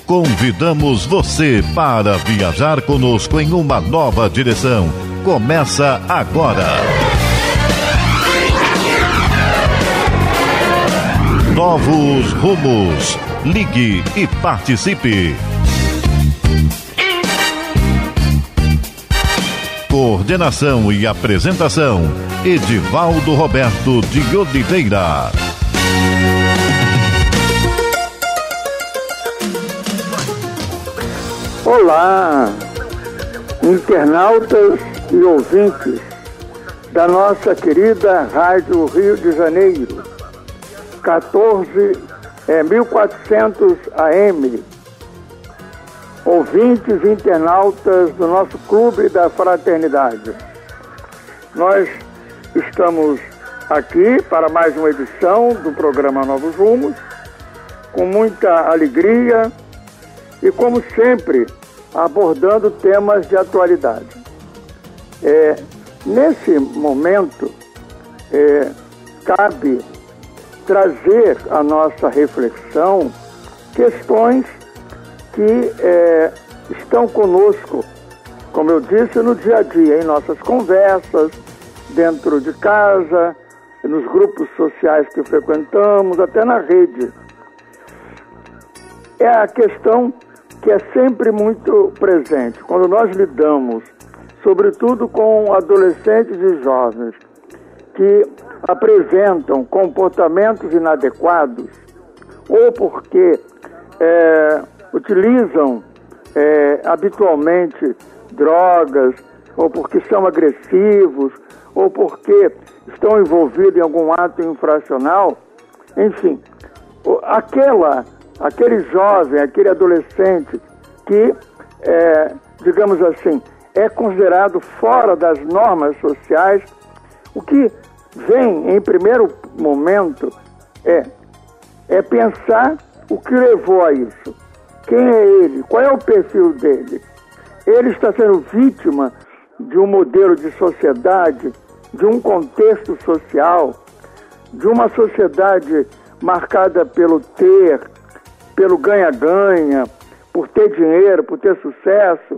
Convidamos você para viajar conosco em uma nova direção. Começa agora. Novos rumos. Ligue e participe. Coordenação e apresentação: Edivaldo Roberto de Oliveira. Olá, internautas e ouvintes da nossa querida Rádio Rio de Janeiro, 14.400 AM, ouvintes e internautas do nosso Clube da Fraternidade. Nós estamos aqui para mais uma edição do programa Novos Rumos, com muita alegria e, como sempre, abordando temas de atualidade. Nesse momento, cabe trazer à nossa reflexão questões que estão conosco, como eu disse, no dia a dia, em nossas conversas, dentro de casa, nos grupos sociais que frequentamos, até na rede. É a questão que é sempre muito presente. Quando nós lidamos, sobretudo com adolescentes e jovens, que apresentam comportamentos inadequados, ou porque utilizam habitualmente drogas, ou porque são agressivos, ou porque estão envolvidos em algum ato infracional, enfim, aquele jovem, aquele adolescente que, digamos assim, é considerado fora das normas sociais, o que vem em primeiro momento é pensar o que levou a isso. Quem é ele? Qual é o perfil dele? Ele está sendo vítima de um modelo de sociedade, de um contexto social, de uma sociedade marcada pelo ter, pelo ganha-ganha, por ter dinheiro, por ter sucesso,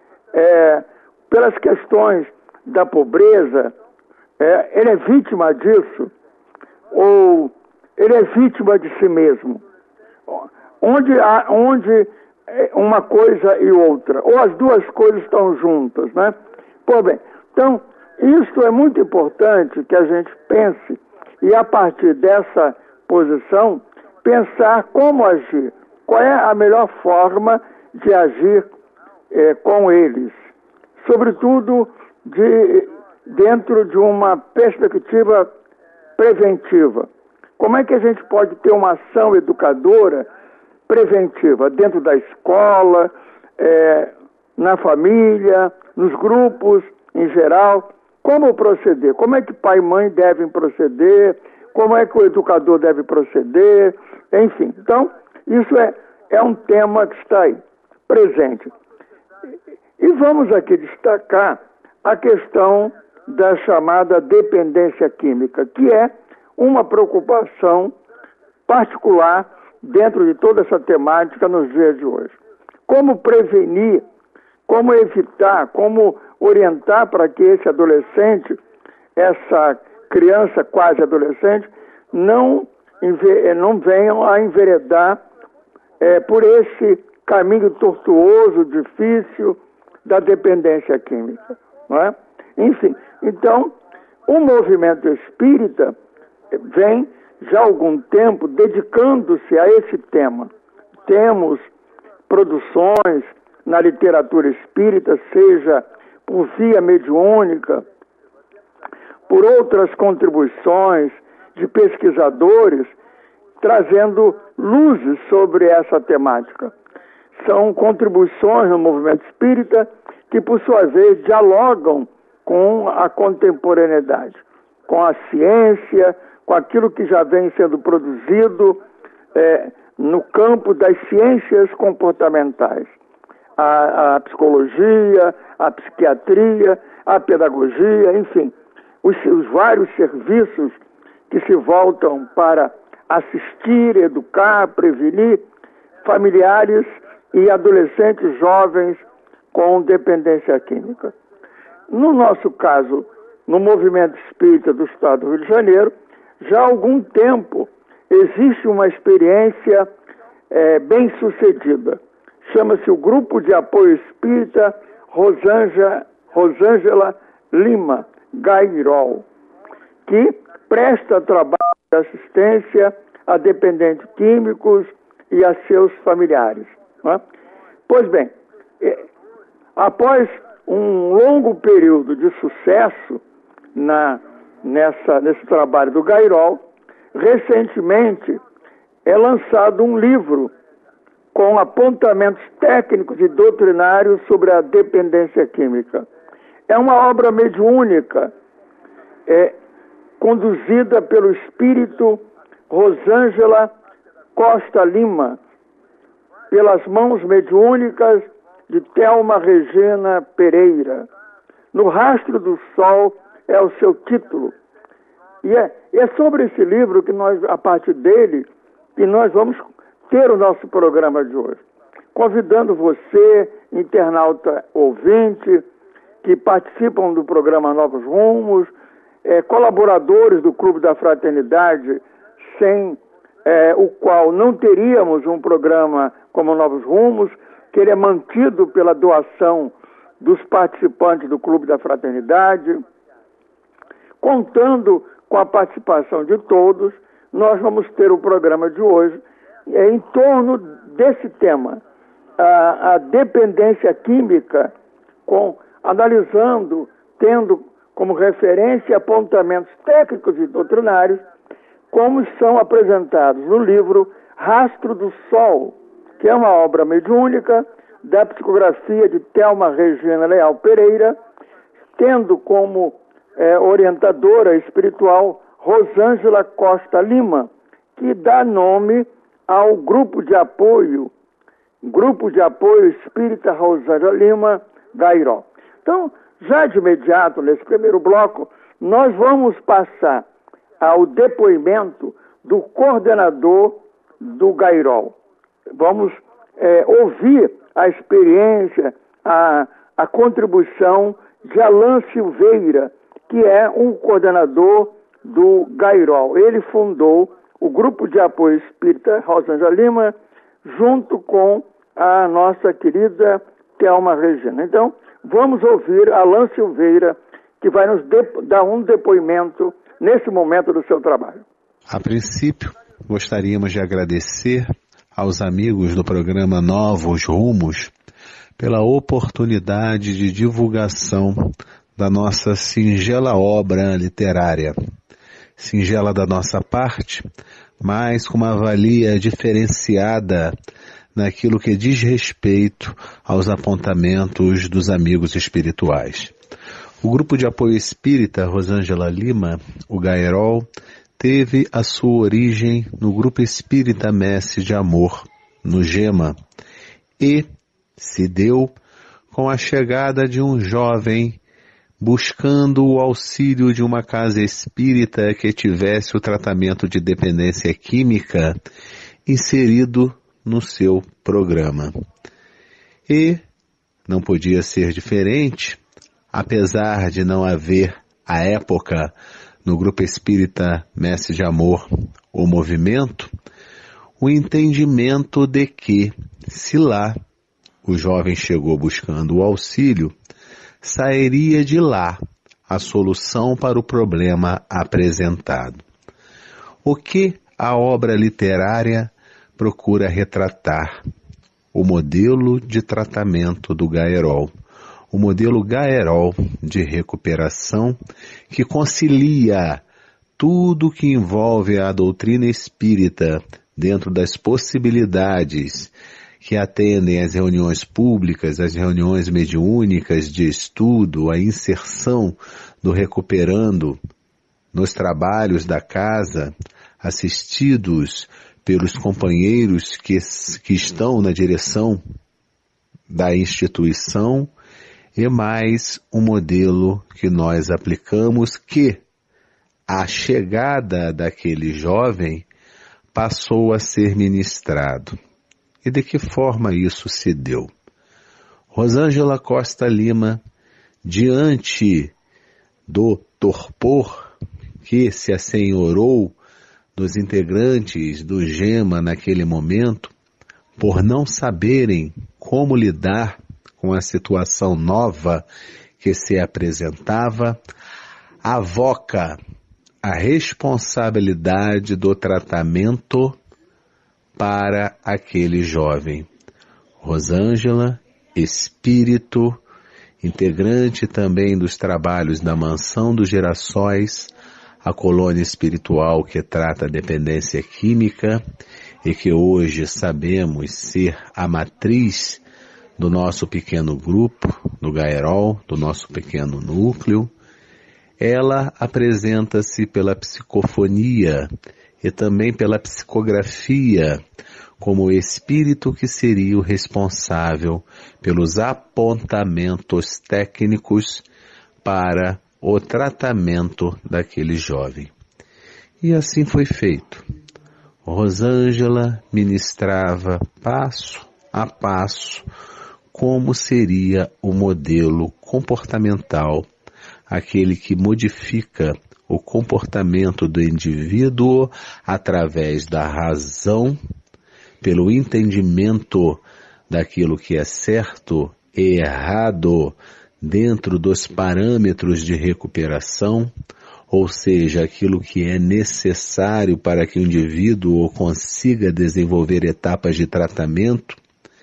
pelas questões da pobreza. Ele é vítima disso, ou ele é vítima de si mesmo? Onde uma coisa e outra, ou as duas coisas estão juntas, né? Pois bem, então, isso é muito importante que a gente pense, e a partir dessa posição, pensar como agir, qual é a melhor forma de agir com eles, sobretudo dentro de uma perspectiva preventiva. Como é que a gente pode ter uma ação educadora preventiva dentro da escola, na família, nos grupos em geral? Como proceder? Como é que pai e mãe devem proceder? Como é que o educador deve proceder? Enfim, então, isso é um tema que está aí, presente. E vamos aqui destacar a questão da chamada dependência química, que é uma preocupação particular dentro de toda essa temática nos dias de hoje. Como prevenir, como evitar, como orientar para que esse adolescente, essa criança quase adolescente, não venham a enveredar por esse caminho tortuoso, difícil da dependência química, não é? Enfim, então, o movimento espírita vem já há algum tempo dedicando-se a esse tema. Temos produções na literatura espírita, seja por via mediúnica, por outras contribuições de pesquisadores, trazendo luzes sobre essa temática. São contribuições no movimento espírita que, por sua vez, dialogam com a contemporaneidade, com a ciência, com aquilo que já vem sendo produzido no campo das ciências comportamentais. A psicologia, a psiquiatria, a pedagogia, enfim, os vários serviços que se voltam para assistir, educar, prevenir familiares e adolescentes jovens com dependência química. No nosso caso, no Movimento Espírita do Estado do Rio de Janeiro, já há algum tempo existe uma experiência bem sucedida. Chama-se o Grupo de Apoio Espírita Rosângela Lima, Gairol, que presta trabalho de assistência a dependentes químicos e a seus familiares. Né? Pois bem, após um longo período de sucesso nesse trabalho do Gairol, recentemente é lançado um livro com apontamentos técnicos e doutrinários sobre a dependência química. É uma obra mediúnica, conduzida pelo espírito Rosângela Costa Lima, pelas mãos mediúnicas de Thelma Regina Pereira. No Rastro do Sol é o seu título. E é sobre esse livro que nós, a partir dele, que nós vamos ter o nosso programa de hoje. Convidando você, internauta ouvinte, que participam do programa Novos Rumos, colaboradores do Clube da Fraternidade, sem o qual não teríamos um programa como Novos Rumos, que ele é mantido pela doação dos participantes do Clube da Fraternidade. Contando com a participação de todos, nós vamos ter o programa de hoje em torno desse tema, a dependência química, analisando, tendo como referência apontamentos técnicos e doutrinários, como são apresentados no livro Rastro do Sol, que é uma obra mediúnica da psicografia de Thelma Regina Leal Pereira, tendo como orientadora espiritual Rosângela Costa Lima, que dá nome ao Grupo de Apoio Espírita Rosângela Lima Gairol. Então, já de imediato, nesse primeiro bloco, nós vamos passar ao depoimento do coordenador do Gairol. Vamos ouvir a experiência, a contribuição de Alain Silveira, que é um coordenador do Gairol. Ele fundou o Grupo de Apoio Espírita Rosângela Lima, junto com a nossa querida Thelma Regina. Então, vamos ouvir Alain Silveira, que vai nos dar um depoimento nesse momento do seu trabalho. A princípio, gostaríamos de agradecer aos amigos do programa Novos Rumos pela oportunidade de divulgação da nossa singela obra literária. Singela da nossa parte, mas com uma valia diferenciada naquilo que diz respeito aos apontamentos dos amigos espirituais. O Grupo de Apoio Espírita Rosângela Lima, o Gairol, teve a sua origem no Grupo Espírita Messe de Amor, no GEMA, e se deu com a chegada de um jovem buscando o auxílio de uma casa espírita que tivesse o tratamento de dependência química inserido no seu programa. E não podia ser diferente, apesar de não haver, à época, no Grupo Espírita Messe de Amor, o movimento, o entendimento de que, se lá o jovem chegou buscando o auxílio, sairia de lá a solução para o problema apresentado. O que a obra literária procura retratar? O modelo de tratamento do Gairol, o modelo Gairol de recuperação que concilia tudo que envolve a doutrina espírita dentro das possibilidades que atendem às reuniões públicas, às reuniões mediúnicas de estudo, a inserção do recuperando nos trabalhos da casa, assistidos pelos companheiros que estão na direção da instituição, e mais um modelo que nós aplicamos que a chegada daquele jovem passou a ser ministrado. E de que forma isso se deu? Rosângela Costa Lima, diante do torpor que se assenhorou dos integrantes do GEMA naquele momento, por não saberem como lidar com a situação nova que se apresentava, avoca a responsabilidade do tratamento para aquele jovem. Rosângela, espírito, integrante também dos trabalhos da Mansão dos Girassóis, a colônia espiritual que trata a dependência química e que hoje sabemos ser a matriz do nosso pequeno grupo, do Gaerol, do nosso pequeno núcleo. Ela apresenta-se pela psicofonia e também pela psicografia como o espírito que seria o responsável pelos apontamentos técnicos para o tratamento daquele jovem. E assim foi feito. Rosângela ministrava passo a passo como seria o modelo comportamental, aquele que modifica o comportamento do indivíduo através da razão, pelo entendimento daquilo que é certo e errado dentro dos parâmetros de recuperação, ou seja, aquilo que é necessário para que o indivíduo consiga desenvolver etapas de tratamento,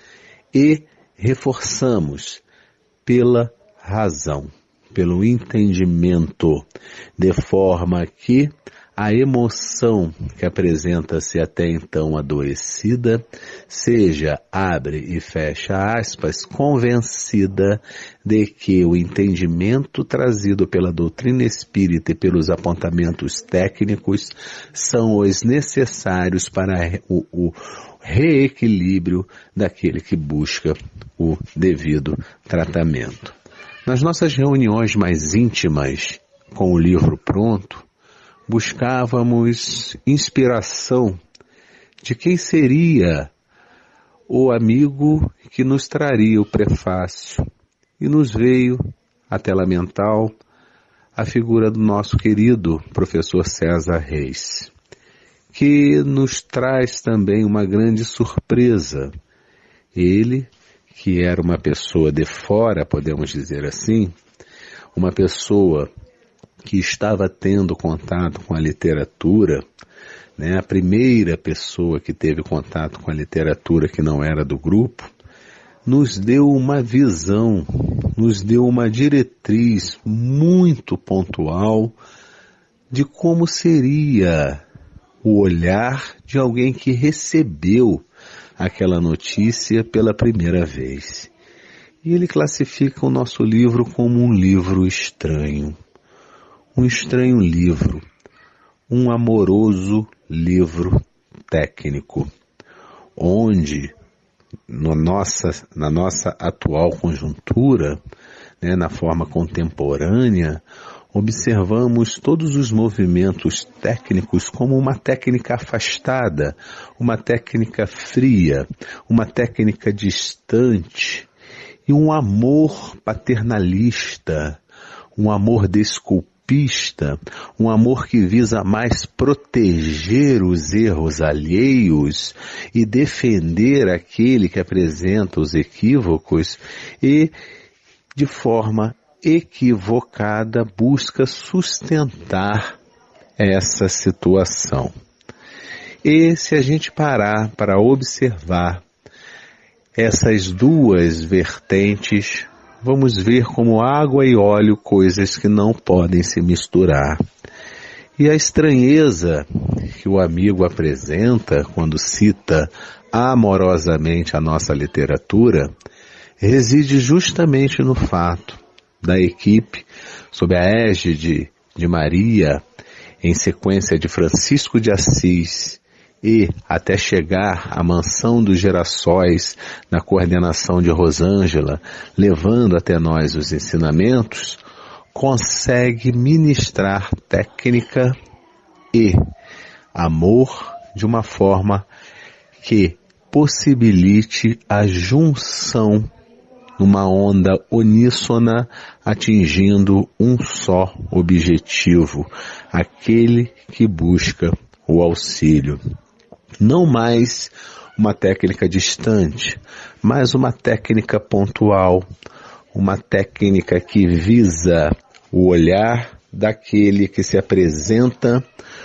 e reforçamos pela razão, pelo entendimento, de forma que a emoção que apresenta-se até então adoecida seja, abre e fecha aspas, convencida de que o entendimento trazido pela doutrina espírita e pelos apontamentos técnicos são os necessários para o reequilíbrio daquele que busca o devido tratamento. Nas nossas reuniões mais íntimas, com o livro pronto, buscávamos inspiração de quem seria o amigo que nos traria o prefácio. E nos veio à tela mental a figura do nosso querido professor César Reis, que nos traz também uma grande surpresa. Ele, que era uma pessoa de fora, podemos dizer assim, uma pessoa que estava tendo contato com a literatura, né, a primeira pessoa que teve contato com a literatura que não era do grupo, nos deu uma visão, nos deu uma diretriz muito pontual de como seria o olhar de alguém que recebeu aquela notícia pela primeira vez. E ele classifica o nosso livro como um livro estranho. Um estranho livro, um amoroso livro técnico, onde na nossa atual conjuntura, né, na forma contemporânea, observamos todos os movimentos técnicos como uma técnica afastada, uma técnica fria, uma técnica distante, e um amor paternalista, um amor desculpista, um amor que visa mais proteger os erros alheios e defender aquele que apresenta os equívocos e, de forma equivocada, busca sustentar essa situação. E se a gente parar para observar essas duas vertentes, vamos ver como água e óleo, coisas que não podem se misturar. E a estranheza que o amigo apresenta quando cita amorosamente a nossa literatura reside justamente no fato da equipe, sob a égide de Maria, em sequência de Francisco de Assis, e até chegar à Mansão dos Girassóis, na coordenação de Rosângela, levando até nós os ensinamentos, consegue ministrar técnica e amor de uma forma que possibilite a junção numa onda uníssona, atingindo um só objetivo, aquele que busca o auxílio. Não mais uma técnica distante, mas uma técnica pontual, uma técnica que visa o olhar daquele que se apresenta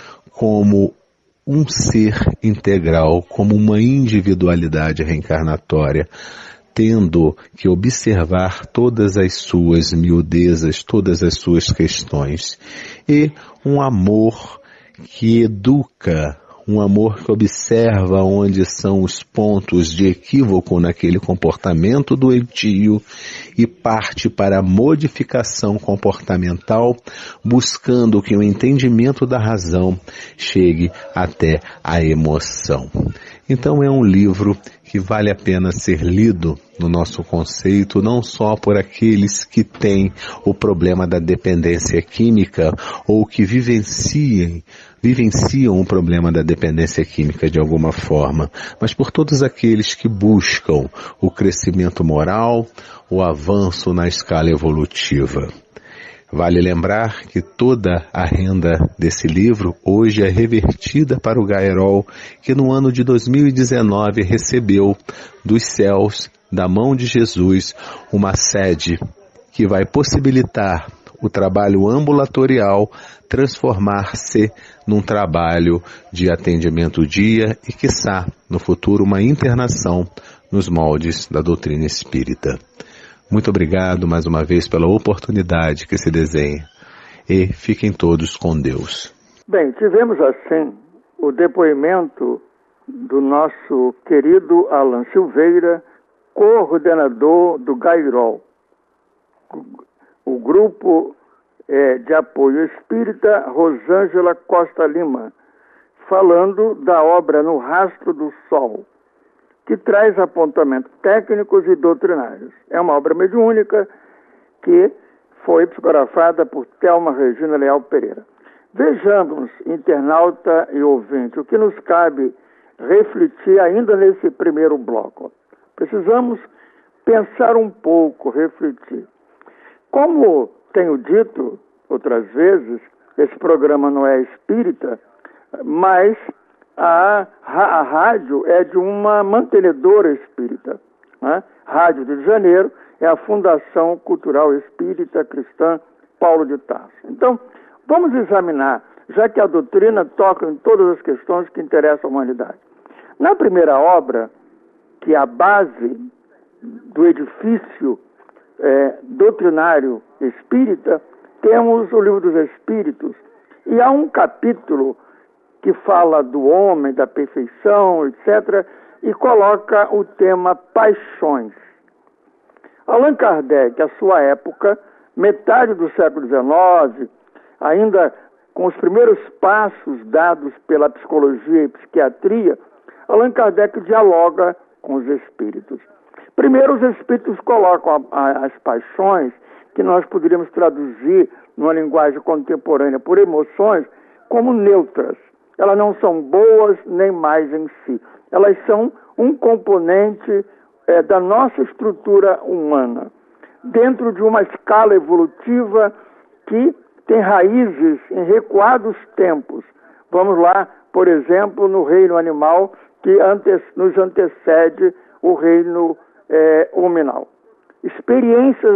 como um ser integral, como uma individualidade reencarnatória, tendo que observar todas as suas miudezas, todas as suas questões, e um amor que educa, um amor que observa onde são os pontos de equívoco naquele comportamento doentio e parte para a modificação comportamental, buscando que o entendimento da razão chegue até a emoção. Então é um livro que vale a pena ser lido no nosso conceito, não só por aqueles que têm o problema da dependência química ou que vivenciam o problema da dependência química de alguma forma, mas por todos aqueles que buscam o crescimento moral, o avanço na escala evolutiva. Vale lembrar que toda a renda desse livro hoje é revertida para o Gaerol, que no ano de 2019 recebeu dos céus, da mão de Jesus, uma sede que vai possibilitar o trabalho ambulatorial transformar-se num trabalho de atendimento dia e, quiçá, no futuro, uma internação nos moldes da doutrina espírita. Muito obrigado mais uma vez pela oportunidade que se desenha e fiquem todos com Deus. Bem, tivemos assim o depoimento do nosso querido Alan Silveira, coordenador do Gairol, o grupo de apoio espírita Rosângela Costa Lima, falando da obra No Rastro do Sol, que traz apontamentos técnicos e doutrinários. É uma obra mediúnica que foi psicografada por Thelma Regina Leal Pereira. Vejamos, internauta e ouvinte, o que nos cabe refletir ainda nesse primeiro bloco. Precisamos pensar um pouco, refletir. Como tenho dito outras vezes, esse programa não é espírita, mas a rádio é de uma mantenedora espírita, né? Rádio Rio de Janeiro é a Fundação Cultural Espírita Cristã Paulo de Tarso. Então, vamos examinar, já que a doutrina toca em todas as questões que interessam a humanidade. Na primeira obra, que é a base do edifício doutrinário espírita, temos o Livro dos Espíritos, e há um capítulo que fala do homem, da perfeição, etc., e coloca o tema paixões. Allan Kardec, à sua época, metade do século XIX, ainda com os primeiros passos dados pela psicologia e psiquiatria, Allan Kardec dialoga com os espíritos. Primeiro, os espíritos colocam as paixões, que nós poderíamos traduzir numa linguagem contemporânea por emoções, como neutras. Elas não são boas nem mais em si. Elas são um componente da nossa estrutura humana, dentro de uma escala evolutiva que tem raízes em recuados tempos. Vamos lá, por exemplo, no reino animal, que nos antecede o reino hominal. Experiências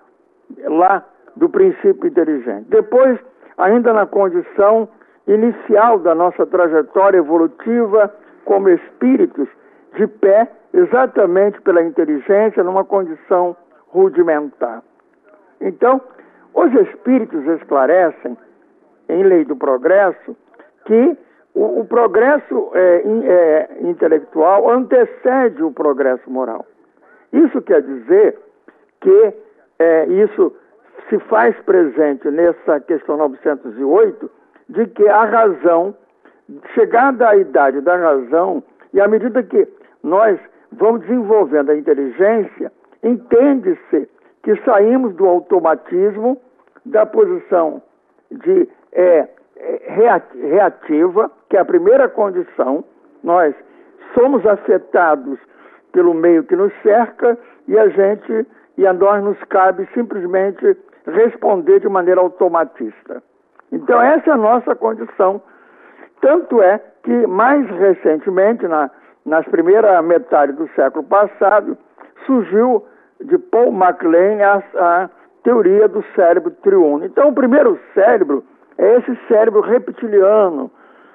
lá do princípio inteligente. Depois, ainda na condição inicial da nossa trajetória evolutiva como espíritos, de pé, exatamente pela inteligência, numa condição rudimentar. Então, os espíritos esclarecem, em Lei do Progresso, que o progresso intelectual antecede o progresso moral. Isso quer dizer que isso se faz presente nessa questão 908, de que a razão, chegada à idade da razão, e à medida que nós vamos desenvolvendo a inteligência, entende-se que saímos do automatismo, da posição de reativa, que é a primeira condição. Nós somos afetados pelo meio que nos cerca e a nós nos cabe simplesmente responder de maneira automatista. Então essa é a nossa condição. Tanto é que mais recentemente, nas primeiras metade do século passado, surgiu de Paul MacLean a teoria do cérebro triuno. Então o primeiro cérebro é esse cérebro reptiliano,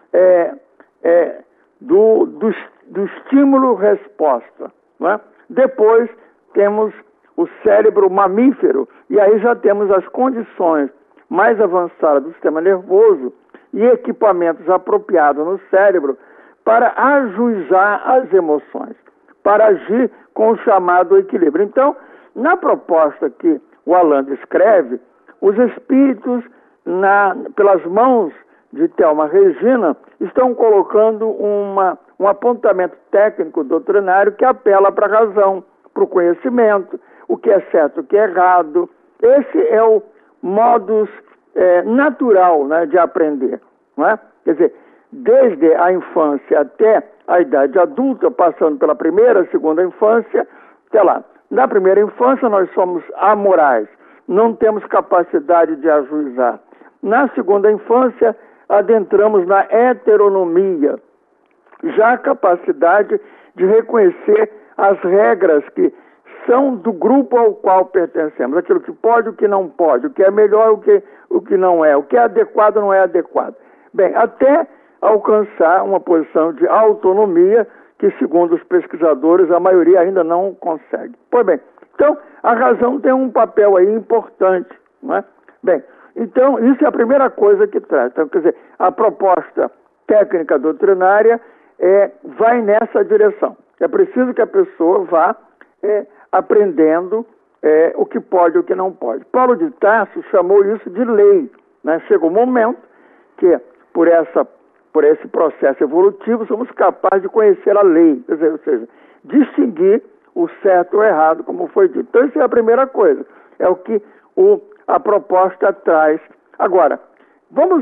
do estímulo-resposta, né? Depois temos o cérebro mamífero, e aí já temos as condições mais avançadas do sistema nervoso e equipamentos apropriados no cérebro para ajuizar as emoções, para agir com o chamado equilíbrio. Então, na proposta que o Alain descreve, os espíritos, pelas mãos de Thelma Regina, estão colocando um apontamento técnico doutrinário que apela para a razão, para o conhecimento, o que é certo, o que é errado. Esse é o modus natural, né, de aprender, não é? Quer dizer, desde a infância até a idade adulta, passando pela primeira, segunda infância, até lá. Na primeira infância nós somos amorais, não temos capacidade de ajuizar. Na segunda infância adentramos na heteronomia, já a capacidade de reconhecer as regras que são do grupo ao qual pertencemos, aquilo que pode, o que não pode, o que é melhor, o que não é, o que é adequado, não é adequado. Bem, até alcançar uma posição de autonomia que, segundo os pesquisadores, a maioria ainda não consegue. Pois bem, então a razão tem um papel aí importante, não é? Bem, então isso é a primeira coisa que traz. Então, quer dizer, a proposta técnica doutrinária vai nessa direção. É preciso que a pessoa vá aprendendo o que pode e o que não pode. Paulo de Tarso chamou isso de lei, né? Chega um momento que, por esse processo evolutivo, somos capazes de conhecer a lei, quer dizer, ou seja, distinguir o certo ou errado, como foi dito. Então, isso é a primeira coisa, é o que a proposta traz. Agora, vamos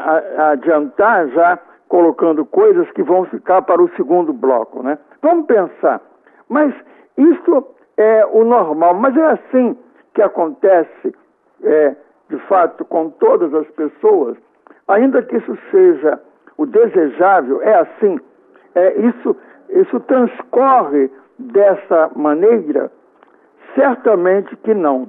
adiantar já colocando coisas que vão ficar para o segundo bloco, né? Vamos pensar, mas isso é o normal, mas é assim que acontece, de fato, com todas as pessoas, ainda que isso seja o desejável, é assim, isso transcorre dessa maneira? Certamente que não.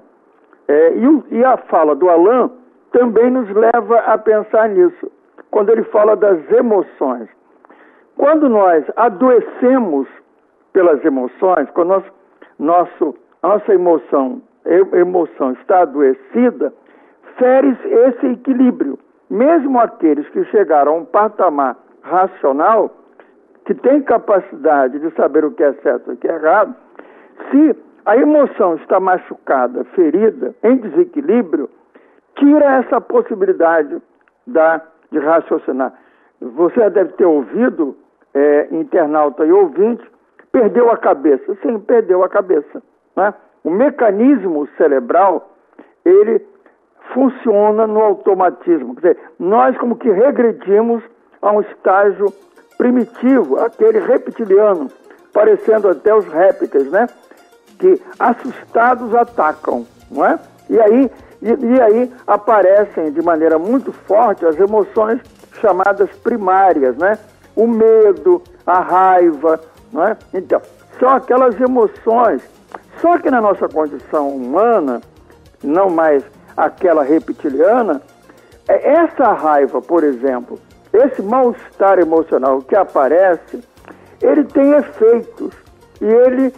E a fala do Alain também nos leva a pensar nisso, quando ele fala das emoções. Quando nós adoecemos pelas emoções, quando a nossa emoção está adoecida, fere-se esse equilíbrio. Mesmo aqueles que chegaram a um patamar racional, que tem capacidade de saber o que é certo e o que é errado, se a emoção está machucada, ferida, em desequilíbrio, tira essa possibilidade de raciocinar. Você já deve ter ouvido, internauta e ouvinte, perdeu a cabeça. Sim, perdeu a cabeça, né? O mecanismo cerebral, ele funciona no automatismo. Quer dizer, nós como que regredimos a um estágio primitivo, aquele reptiliano, parecendo até os répteis, né? Que assustados atacam, não é? E aí aparecem de maneira muito forte as emoções chamadas primárias, né? O medo, a raiva, não é? Então, são aquelas emoções. Só que na nossa condição humana, não mais aquela reptiliana, essa raiva, por exemplo, esse mal-estar emocional que aparece, ele tem efeitos. E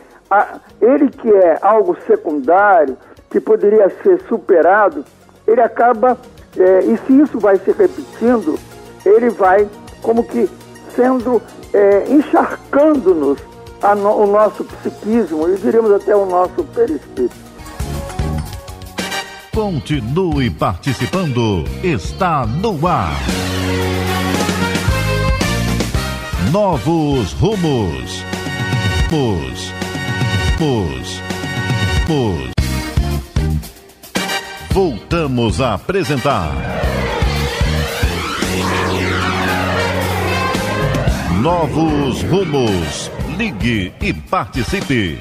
ele que é algo secundário, que poderia ser superado, ele acaba, e se isso vai se repetindo, ele vai como que sendo, encharcando-nos o nosso psiquismo, e diríamos até o nosso perispírito. Continue participando, está no ar. Novos rumos. Voltamos a apresentar Novos Rumos. Ligue e participe.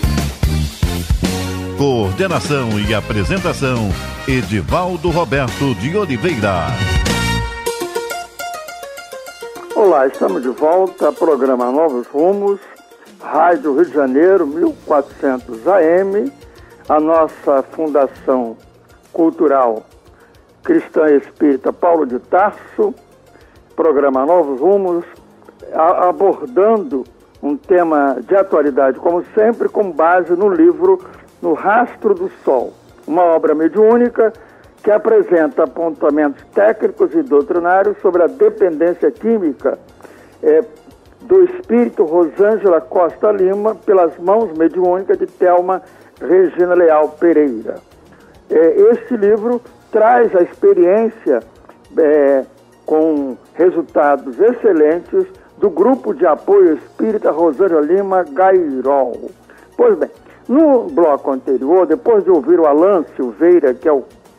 Coordenação e apresentação, Edivaldo Roberto de Oliveira. Olá, estamos de volta ao programa Novos Rumos, Rádio Rio de Janeiro, 1400 AM, a nossa Fundação Cultural Cristã Espírita Paulo de Tarso, programa Novos Rumos, abordando um tema de atualidade, como sempre, com base no livro No Rastro do Sol, uma obra mediúnica que apresenta apontamentos técnicos e doutrinários sobre a dependência química do espírito Rosângela Costa Lima pelas mãos mediúnicas de Thelma Regina Leal Pereira. Este livro traz a experiência com resultados excelentes do Grupo de Apoio Espírita Rosângela Lima Gairol. Pois bem, no bloco anterior, depois de ouvir o Alan Silveira, que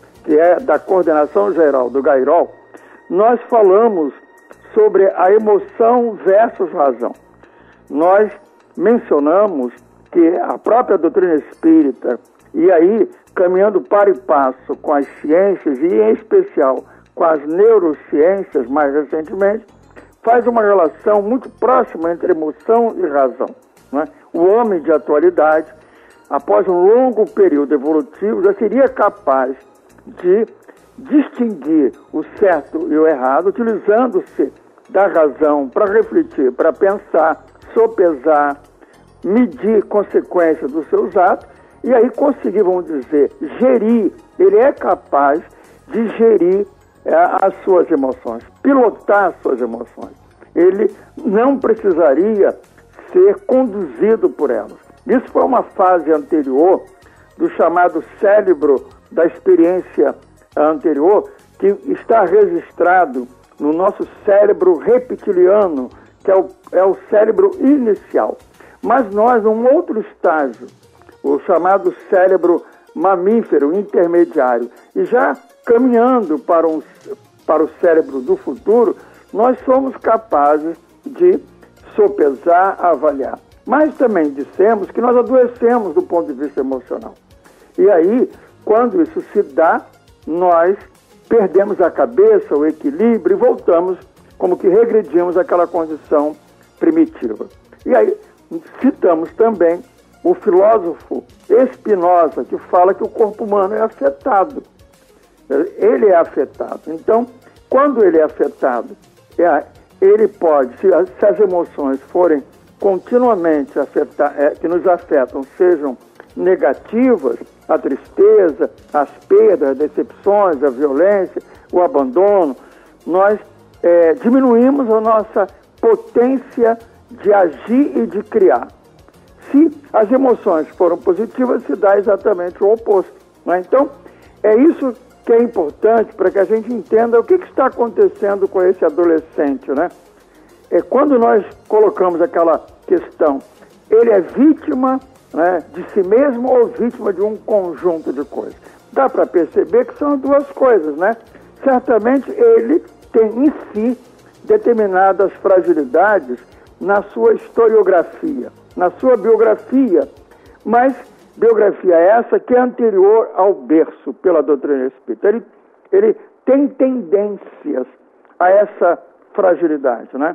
é da coordenação geral do Gairol, nós falamos sobre a emoção versus razão. Nós mencionamos que a própria doutrina espírita, e aí caminhando para e passo com as ciências, e em especial com as neurociências mais recentemente, faz uma relação muito próxima entre emoção e razão, não é? O homem de atualidade, após um longo período evolutivo, já seria capaz de distinguir o certo e o errado, utilizando-se da razão para refletir, para pensar, sopesar, medir consequências dos seus atos, e aí conseguir, vamos dizer, gerir. Ele é capaz de gerir as suas emoções, pilotar as suas emoções. Ele não precisaria ser conduzido por elas. Isso foi uma fase anterior do chamado cérebro da experiência anterior, que está registrado no nosso cérebro reptiliano, que é o cérebro inicial. Mas nós, num outro estágio, o chamado cérebro mamífero intermediário, e já caminhando para o cérebro do futuro, nós somos capazes de sopesar, avaliar. Mas também dissemos que nós adoecemos do ponto de vista emocional. E aí, quando isso se dá, nós perdemos a cabeça, o equilíbrio, e voltamos, como que regredimos àquela condição primitiva. E aí, citamos também o filósofo Spinoza, que fala que o corpo humano é afetado. Ele é afetado. Então, quando ele é afetado, ele pode, se as emoções forem continuamente que nos afetam, sejam negativas, a tristeza, as perdas, as decepções, a violência, o abandono, nós diminuímos a nossa potência de agir e de criar. Se as emoções foram positivas, se dá exatamente o oposto, né? Então, é isso que é importante para que a gente entenda o que está acontecendo com esse adolescente, né? Quando nós colocamos aquela questão, ele é vítima, né, de si mesmo ou vítima de um conjunto de coisas? Dá para perceber que são duas coisas, né? Certamente ele tem em si determinadas fragilidades na sua historiografia, na sua biografia, mas biografia essa que é anterior ao berço pela doutrina espírita. Ele tem tendências a essa fragilidade, né?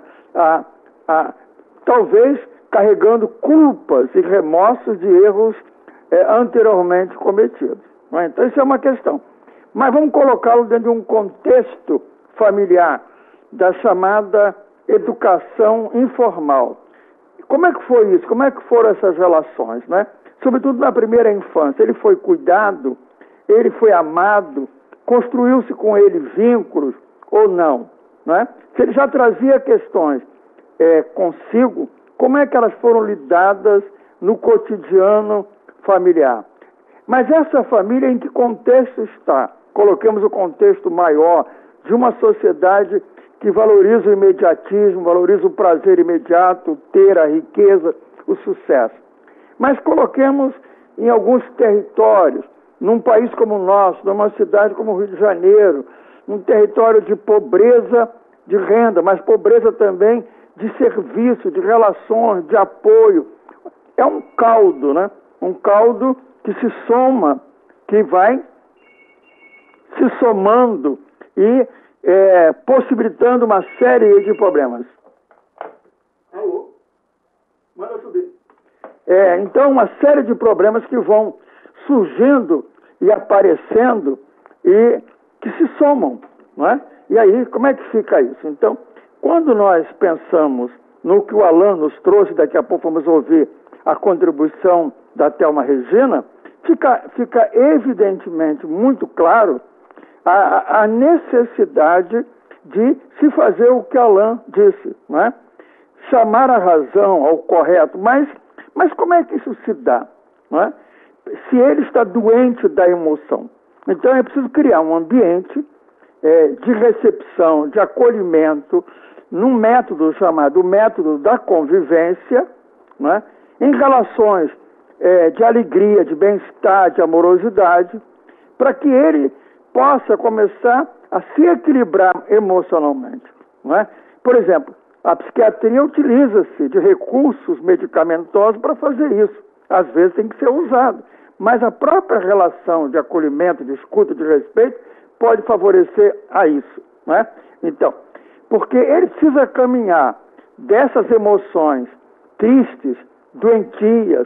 Talvez carregando culpas e remorsos de erros anteriormente cometidos, né? Então isso é uma questão. Mas vamos colocá-lo dentro de um contexto familiar, da chamada educação informal. Como é que foi isso? Como é que foram essas relações, né? Sobretudo na primeira infância. Ele foi cuidado, ele foi amado, construiu-se com ele vínculos ou não, né? Se ele já trazia questões consigo, como é que elas foram lidadas no cotidiano familiar? Mas essa família em que contexto está? Coloquemos o contexto maior de uma sociedade que valoriza o imediatismo, valoriza o prazer imediato, ter a riqueza, o sucesso. Mas coloquemos em alguns territórios, num país como o nosso, numa cidade como o Rio de Janeiro, num território de pobreza de renda, mas pobreza também de serviço, de relações, de apoio. É um caldo, né? Um caldo que se soma, que vai se somando e possibilitando uma série de problemas. Alô? Manda subir. Então, uma série de problemas que vão surgindo e aparecendo e que se somam, não é? E aí, como é que fica isso? Então, quando nós pensamos no que o Alain nos trouxe, daqui a pouco vamos ouvir a contribuição da Thelma Regina, fica evidentemente muito claro a necessidade de se fazer o que Alain disse, não é? Chamar a razão ao correto, mas como é que isso se dá, não é? Se ele está doente da emoção. Então é preciso criar um ambiente de recepção, de acolhimento, num método chamado método da convivência, não é? Em relações de alegria, de bem-estar, de amorosidade, para que ele possa começar a se equilibrar emocionalmente, não é? Por exemplo, a psiquiatria utiliza-se de recursos medicamentosos para fazer isso. Às vezes tem que ser usado, mas a própria relação de acolhimento, de escuta, de respeito, pode favorecer a isso, não é? Então, porque ele precisa caminhar dessas emoções tristes, doentias,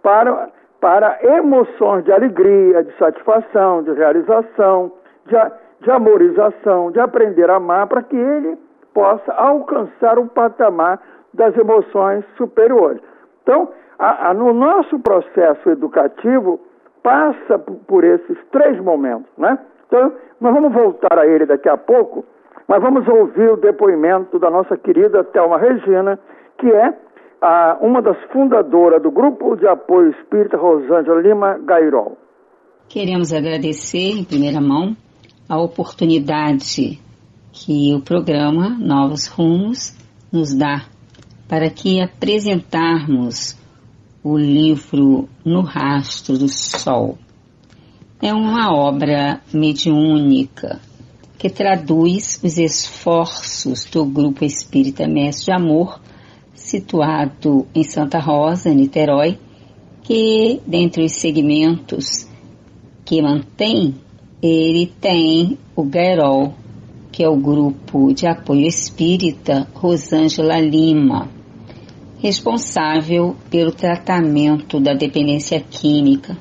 para emoções de alegria, de satisfação, de realização, de amorização, de aprender a amar, para que ele possa alcançar o patamar das emoções superiores. Então, no nosso processo educativo, passa por esses 3 momentos, né? Então, nós vamos voltar a ele daqui a pouco, mas vamos ouvir o depoimento da nossa querida Thelma Regina, que é uma das fundadoras do Grupo de Apoio Espírita Rosângela Lima Gairol. Queremos agradecer, em primeira mão, a oportunidade que o programa Novos Rumos nos dá para que apresentarmos o livro No Rastro do Sol. É uma obra mediúnica que traduz os esforços do Grupo Espírita Mestre de Amor, situado em Santa Rosa, Niterói, que, dentre os segmentos que mantém, ele tem o GAIROL, que é o Grupo de Apoio Espírita Rosângela Lima, responsável pelo tratamento da dependência química.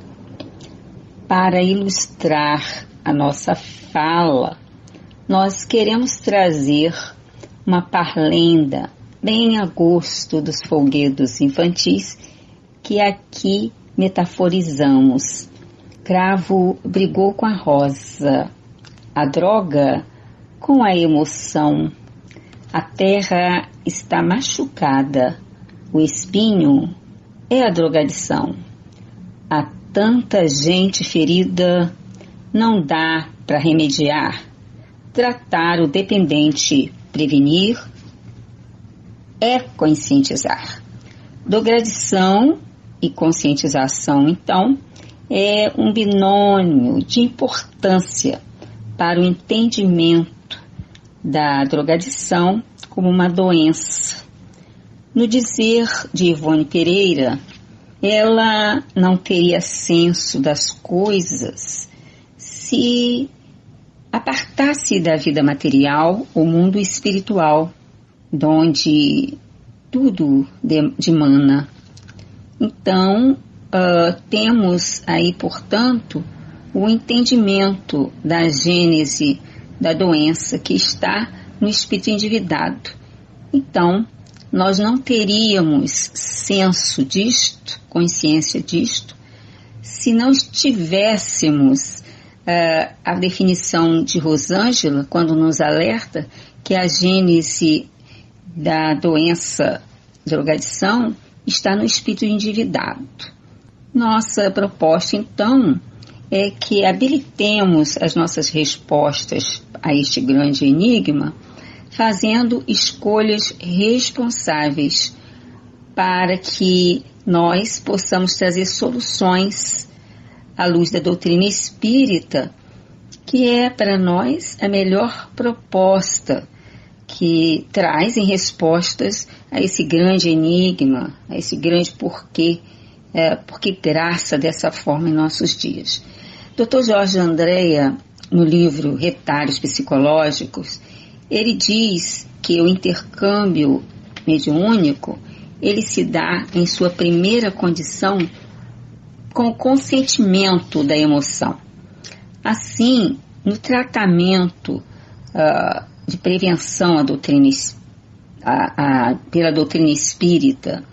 Para ilustrar a nossa fala, nós queremos trazer uma parlenda bem a gosto dos folguedos infantis que aqui metaforizamos. Cravo brigou com a rosa, a droga com a emoção. A terra está machucada, o espinho é a drogadição. Há tanta gente ferida, não dá para remediar. Tratar o dependente, prevenir, é conscientizar. Drogadição e conscientização, então, é um binômio de importância para o entendimento da drogadição como uma doença. No dizer de Ivone Pereira, ela não teria senso das coisas se apartasse da vida material o mundo espiritual, de onde tudo dimana. Então, temos aí, portanto, o entendimento da gênese da doença que está no espírito endividado. Então, nós não teríamos senso disto, consciência disto, se não estivéssemos a definição de Rosângela, quando nos alerta que a gênese da doença drogadição está no espírito endividado. Nossa proposta, então, é que habilitemos as nossas respostas a este grande enigma, fazendo escolhas responsáveis para que nós possamos trazer soluções à luz da doutrina espírita, que é para nós a melhor proposta que trazem respostas a esse grande enigma, a esse grande porquê, porque graça dessa forma em nossos dias. Dr. Jorge Andréa, no livro Retalhos Psicológicos, ele diz que o intercâmbio mediúnico, ele se dá em sua primeira condição com o consentimento da emoção. Assim, no tratamento de prevenção pela doutrina espírita,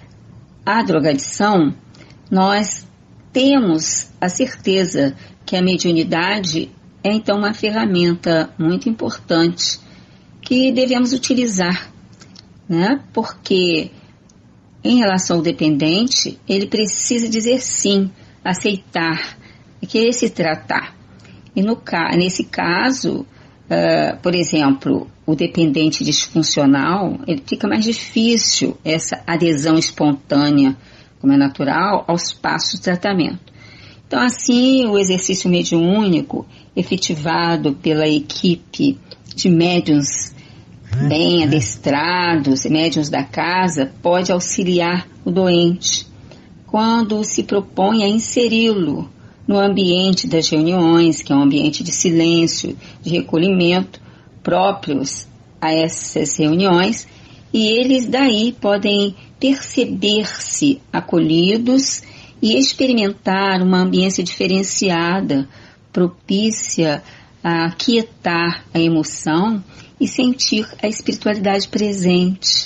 a drogadição, nós temos a certeza que a mediunidade é então uma ferramenta muito importante que devemos utilizar, né? Porque em relação ao dependente, ele precisa dizer sim, aceitar, querer se tratar. E nesse caso, por exemplo, o dependente disfuncional, ele fica mais difícil essa adesão espontânea, como é natural, aos passos de tratamento. Então, assim, o exercício mediúnico, efetivado pela equipe de médiuns bem adestrados, médiuns da casa, pode auxiliar o doente quando se propõe a inseri-lo no ambiente das reuniões, que é um ambiente de silêncio, de recolhimento, próprios a essas reuniões, e eles daí podem perceber-se acolhidos e experimentar uma ambiência diferenciada, propícia a aquietar a emoção e sentir a espiritualidade presente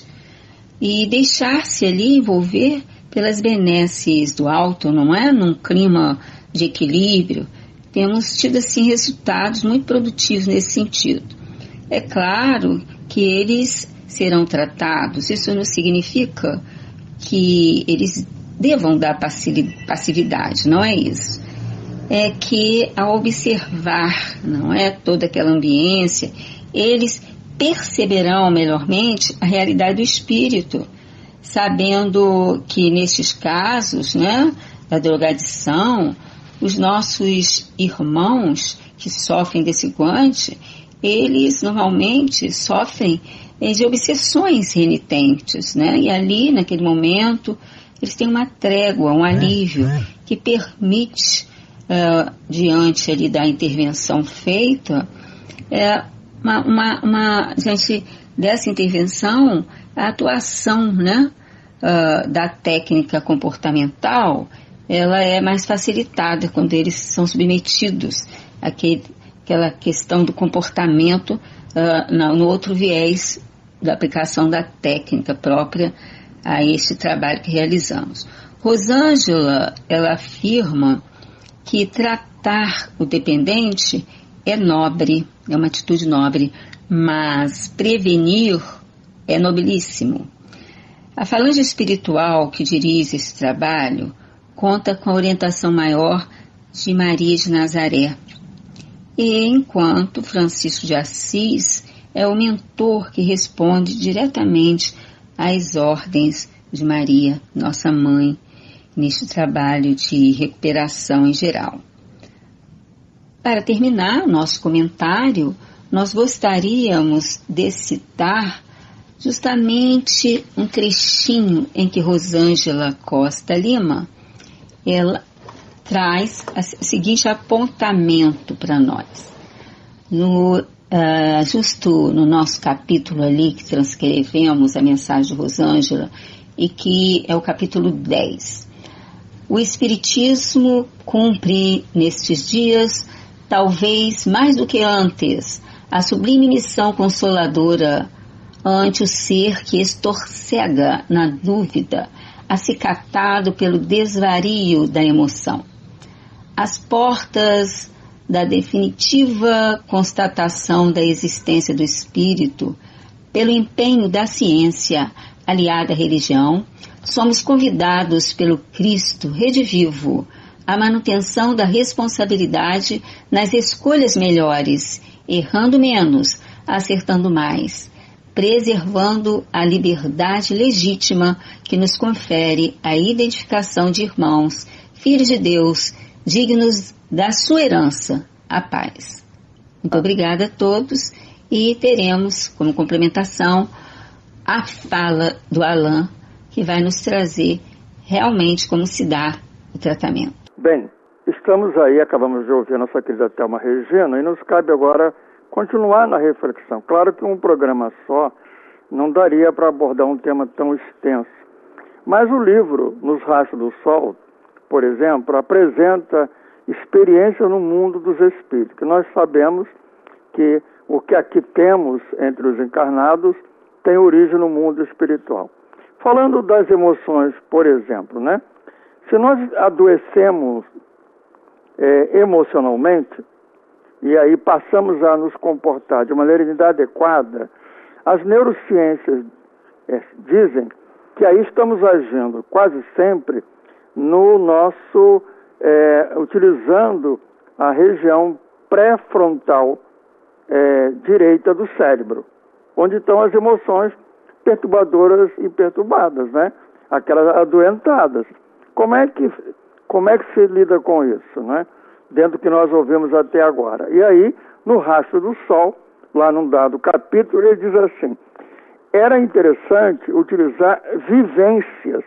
e deixar-se ali envolver pelas benesses do alto, não é? Num clima de equilíbrio. Temos tido assim resultados muito produtivos nesse sentido. É claro que eles serão tratados, isso não significa que eles devam dar passividade, não é isso. É que ao observar, não é, toda aquela ambiência, eles perceberão melhormente a realidade do espírito, sabendo que nestes casos, né, da drogadição, os nossos irmãos que sofrem desse guante, eles normalmente sofrem de obsessões renitentes, né? E ali, naquele momento, eles têm uma trégua, um alívio que permite, diante ali da intervenção feita, diante dessa intervenção, a atuação, né, da técnica comportamental, ela é mais facilitada quando eles são submetidos àquela questão do comportamento no outro viés da aplicação da técnica própria a este trabalho que realizamos. Rosângela, ela afirma que tratar o dependente é nobre, é uma atitude nobre, mas prevenir é nobilíssimo. A falange espiritual que dirige esse trabalho conta com a orientação maior de Maria de Nazaré, e enquanto Francisco de Assis é o mentor que responde diretamente às ordens de Maria, nossa mãe, neste trabalho de recuperação em geral. Para terminar o nosso comentário, nós gostaríamos de citar justamente um trechinho em que Rosângela Costa Lima, ela traz o seguinte apontamento para nós. Justo no nosso capítulo ali que transcrevemos a mensagem de Rosângela, e que é o capítulo 10. O Espiritismo cumpre nestes dias, talvez mais do que antes, a sublime missão consoladora ante o ser que estorcega na dúvida, acicatado pelo desvario da emoção. As portas da definitiva constatação da existência do espírito, pelo empenho da ciência aliada à religião, somos convidados pelo Cristo redivivo à manutenção da responsabilidade nas escolhas melhores, errando menos, acertando mais, preservando a liberdade legítima que nos confere a identificação de irmãos, filhos de Deus, dignos da sua herança, a paz. Muito obrigada a todos E teremos como complementação a fala do Alain, que vai nos trazer realmente como se dá o tratamento. Bem, estamos aí, acabamos de ouvir a nossa querida Thelma Regina, e nos cabe agora continuar na reflexão. Claro que um programa só não daria para abordar um tema tão extenso, mas o livro Nos Rastros do Sol, por exemplo, apresenta experiência no mundo dos espíritos, que nós sabemos que o que aqui temos entre os encarnados tem origem no mundo espiritual. Falando das emoções, por exemplo, né? Se nós adoecemos emocionalmente, e aí passamos a nos comportar de maneira inadequada, as neurociências dizem que aí estamos agindo quase sempre no nosso, utilizando a região pré-frontal direita do cérebro, onde estão as emoções perturbadoras e perturbadas, né? Aquelas adoentadas. Como é que se lida com isso, né? Dentro do que nós ouvimos até agora. E aí, no Rastro do Sol, lá num dado capítulo, ele diz assim: era interessante utilizar vivências.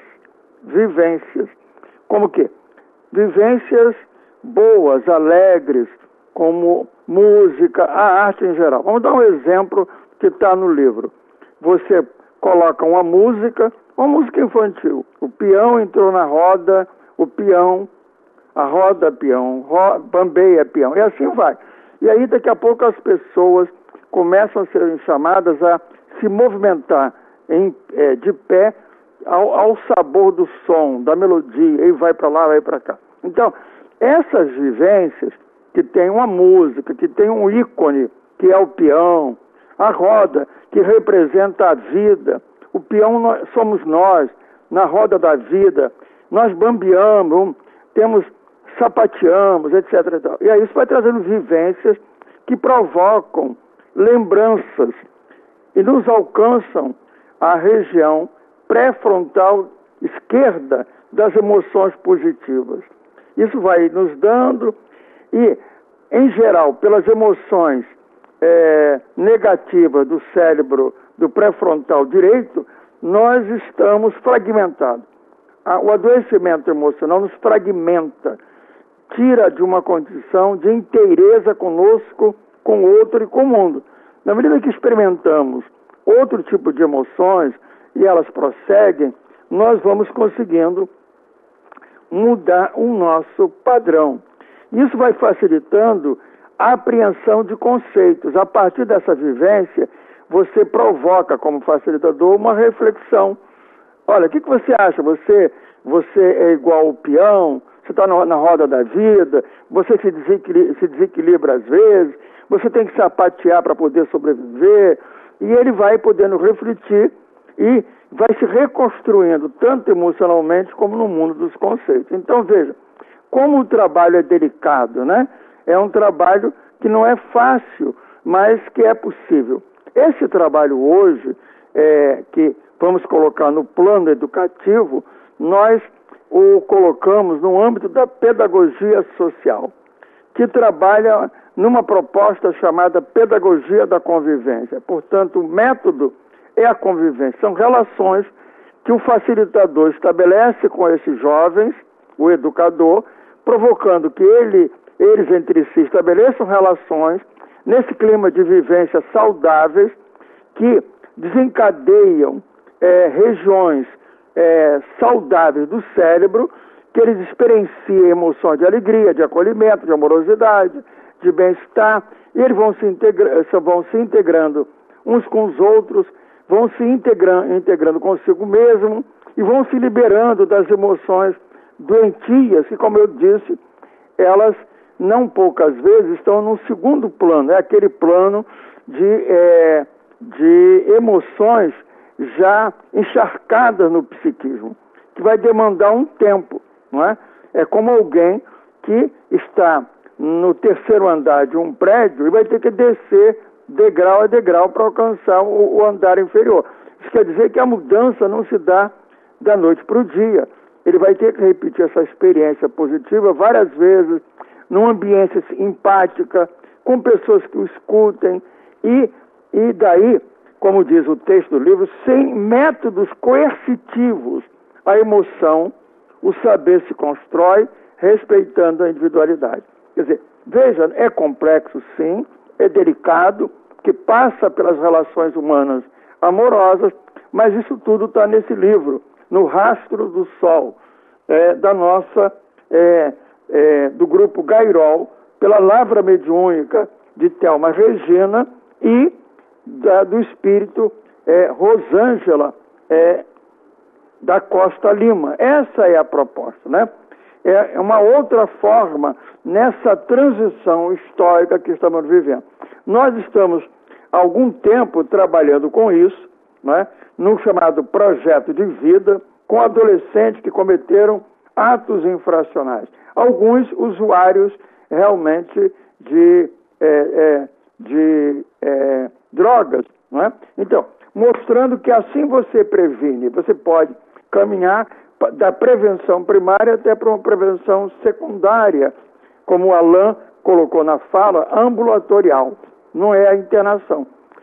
Como o quê? Vivências boas, alegres, como música, a arte em geral. Vamos dar um exemplo que está no livro. Você coloca uma música infantil. O peão entrou na roda, o peão, a roda peão, bambeia peão, e assim vai. E aí daqui a pouco as pessoas começam a ser chamadas a se movimentar de pé ao sabor do som, da melodia, e vai para lá, vai para cá. Então, essas vivências que tem uma música, que tem um ícone, que é o peão, a roda, que representa a vida, o peão somos nós, na roda da vida, nós bambeamos, sapateamos, etc. E aí isso vai trazendo vivências que provocam lembranças e nos alcançam a região pré-frontal esquerda das emoções positivas. Isso vai nos dando e, em geral, pelas emoções negativas do cérebro do pré-frontal direito, nós estamos fragmentados. O adoecimento emocional nos fragmenta, tira de uma condição de inteireza conosco, com o outro e com o mundo. Na medida que experimentamos outro tipo de emoções e elas prosseguem, nós vamos conseguindo mudar o nosso padrão. Isso vai facilitando a apreensão de conceitos. A partir dessa vivência, você provoca como facilitador uma reflexão. Olha, o que você acha? Você é igual ao peão? Você está na roda da vida? Você se desequilibra às vezes? Você tem que sapatear para poder sobreviver? E ele vai podendo refletir e vai se reconstruindo tanto emocionalmente como no mundo dos conceitos. Então, veja, como o trabalho é delicado, né? É um trabalho que não é fácil, mas que é possível. Esse trabalho hoje, que vamos colocar no plano educativo, nós o colocamos no âmbito da pedagogia social, que trabalha numa proposta chamada pedagogia da convivência. Portanto, o método é a convivência. São relações que o facilitador estabelece com esses jovens, o educador, provocando que eles entre si estabeleçam relações nesse clima de vivência saudáveis que desencadeiam regiões saudáveis do cérebro, que eles experienciem emoções de alegria, de acolhimento, de amorosidade, de bem-estar, e eles vão se integrando uns com os outros, vão se integrando consigo mesmo e vão se liberando das emoções doentias, que, como eu disse, elas não poucas vezes estão num segundo plano, é aquele plano de emoções já encharcadas no psiquismo, que vai demandar um tempo, não é? É como alguém que está no terceiro andar de um prédio e vai ter que descer degrau a degrau para alcançar o andar inferior. Isso quer dizer que a mudança não se dá da noite para o dia. Ele vai ter que repetir essa experiência positiva várias vezes, numa ambiência empática, com pessoas que o escutem, e E daí, como diz o texto do livro, sem métodos coercitivos, a emoção, o saber se constrói respeitando a individualidade. Quer dizer, veja, é complexo sim, é delicado, que passa pelas relações humanas amorosas, mas isso tudo está nesse livro, No Rastro do Sol, da nossa, do grupo Gairol, pela Lavra Mediúnica de Thelma Regina e do espírito Rosângela da Costa Lima. Essa é a proposta, né? É uma outra forma nessa transição histórica que estamos vivendo. Nós estamos há algum tempo trabalhando com isso, né, no chamado projeto de vida, com adolescentes que cometeram atos infracionais. Alguns usuários realmente de drogas, né? Então, mostrando que assim você previne, você pode caminhar da prevenção primária até para uma prevenção secundária, como o Alain colocou na fala, ambulatorial, não é a internação.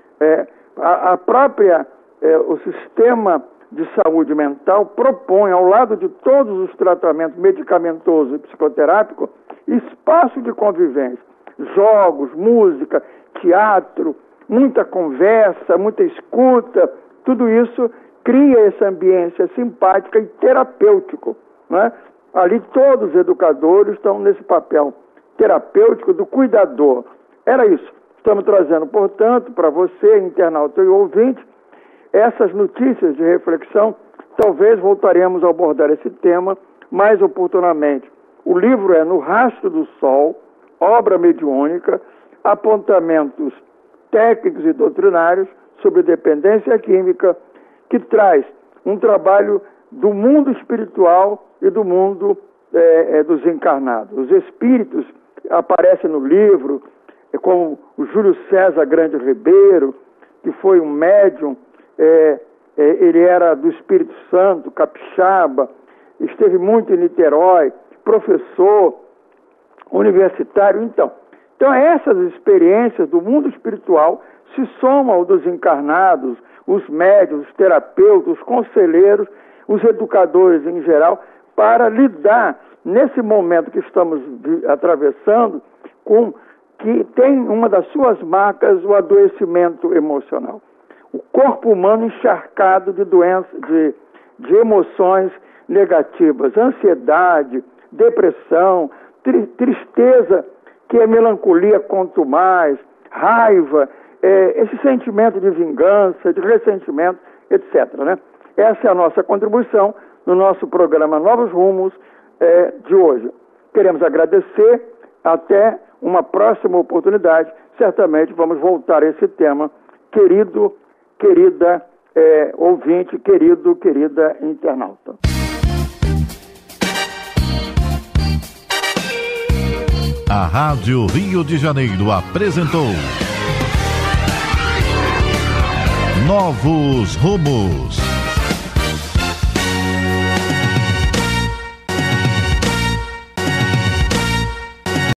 O sistema de saúde mental propõe, ao lado de todos os tratamentos medicamentosos e psicoterápicos, espaço de convivência, jogos, música, teatro, muita conversa, muita escuta, tudo isso cria essa ambiência simpática e terapêutico, né? Ali todos os educadores estão nesse papel terapêutico do cuidador. Era isso. Estamos trazendo, portanto, para você, internauta e ouvinte, essas notícias de reflexão. Talvez voltaremos a abordar esse tema mais oportunamente. O livro é No Rastro do Sol, obra mediúnica, apontamentos técnicos e doutrinários sobre dependência química, que traz um trabalho do mundo espiritual e do mundo dos encarnados. Os espíritos aparecem no livro, como o Júlio César Grande Ribeiro, que foi um médium, ele era do Espírito Santo, capixaba, esteve muito em Niterói, professor universitário. Então essas experiências do mundo espiritual se somam ao dos encarnados, os médiuns, os terapeutas, os conselheiros, os educadores em geral, para lidar nesse momento que estamos atravessando, com que tem uma das suas marcas o adoecimento emocional. O corpo humano encharcado de doenças, de emoções negativas, ansiedade, depressão, tristeza, que é melancolia quanto mais, raiva, esse sentimento de vingança, de ressentimento, etc., né? Essa é a nossa contribuição no nosso programa Novos Rumos de hoje. Queremos agradecer, até uma próxima oportunidade. Certamente vamos voltar a esse tema, querido, querida ouvinte, querida internauta. A Rádio Rio de Janeiro apresentou Novos Rumos.